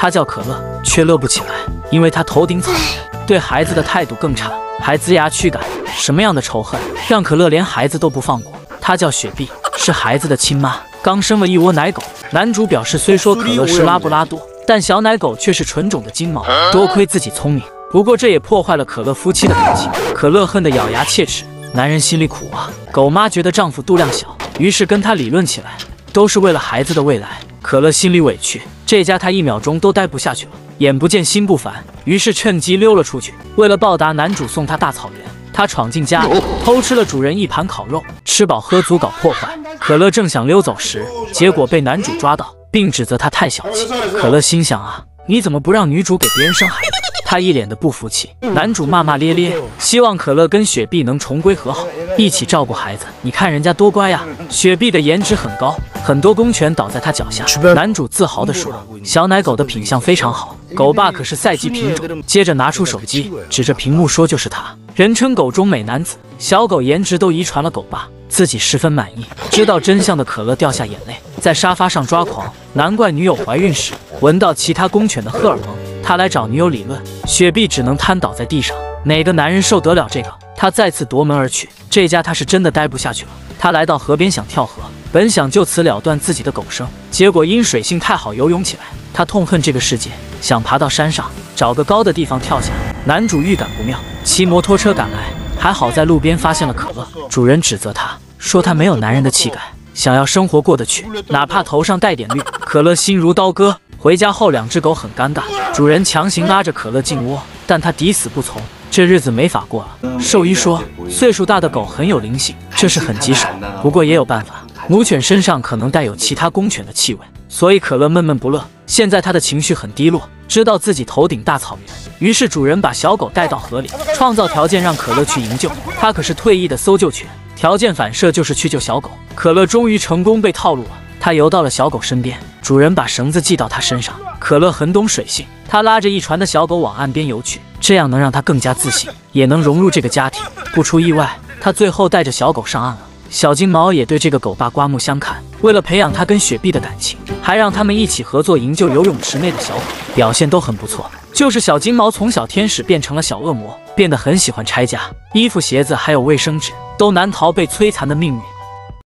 他叫可乐，却乐不起来，因为他头顶草原，对孩子的态度更差，还龇牙驱赶。什么样的仇恨，让可乐连孩子都不放过？他叫雪碧，是孩子的亲妈，刚生了一窝奶狗。男主表示，虽说可乐是拉布拉多，但小奶狗却是纯种的金毛，多亏自己聪明。不过这也破坏了可乐夫妻的感情，可乐恨得咬牙切齿。男人心里苦啊，狗妈觉得丈夫度量小，于是跟他理论起来，都是为了孩子的未来。可乐心里委屈，这家他1秒钟都待不下去了，眼不见心不烦，于是趁机溜了出去。为了报答男主送他大草原，他闯进家里，偷吃了主人一盘烤肉，吃饱喝足搞破坏。可乐正想溜走时，结果被男主抓到，并指责他太小气。可乐心想啊，你怎么不让女主给别人生孩子？他一脸的不服气。男主骂骂咧咧，希望可乐跟雪碧能重归和好，一起照顾孩子。你看人家多乖呀！雪碧的颜值很高，很多公权倒在他脚下。男主自豪地说：“小奶狗的品相非常好，狗爸可是赛级品种。”接着拿出手机，指着屏幕说：“就是他，人称狗中美男子，小狗颜值都遗传了狗爸。”自己十分满意。知道真相的可乐掉下眼泪，在沙发上抓狂。难怪女友怀孕时闻到其他公犬的荷尔蒙，他来找女友理论，雪碧只能瘫倒在地上。哪个男人受得了这个？他再次夺门而去。这家他是真的待不下去了。他来到河边想跳河，本想就此了断自己的狗生，结果因水性太好游泳起来。他痛恨这个世界，想爬到山上找个高的地方跳下。男主预感不妙，骑摩托车赶来，还好在路边发现了可乐。主人指责他说他没有男人的气概，想要生活过得去，哪怕头上带点绿。可乐心如刀割。回家后2只狗很尴尬，主人强行拉着可乐进窝，但他抵死不从。这日子没法过了。兽医说，岁数大的狗很有灵性，这是很棘手，不过也有办法。母犬身上可能带有其他公犬的气味，所以可乐闷闷不乐。现在他的情绪很低落，知道自己头顶大草原，于是主人把小狗带到河里，创造条件让可乐去营救。他可是退役的搜救犬，条件反射就是去救小狗。可乐终于成功被套路了，他游到了小狗身边，主人把绳子系到他身上。可乐很懂水性，他拉着一船的小狗往岸边游去，这样能让他更加自信，也能融入这个家庭。不出意外，他最后带着小狗上岸了。小金毛也对这个狗爸刮目相看，为了培养他跟雪碧的感情，还让他们一起合作营救游泳池内的小狗，表现都很不错。就是小金毛从小天使变成了小恶魔，变得很喜欢拆家，衣服、鞋子还有卫生纸都难逃被摧残的命运。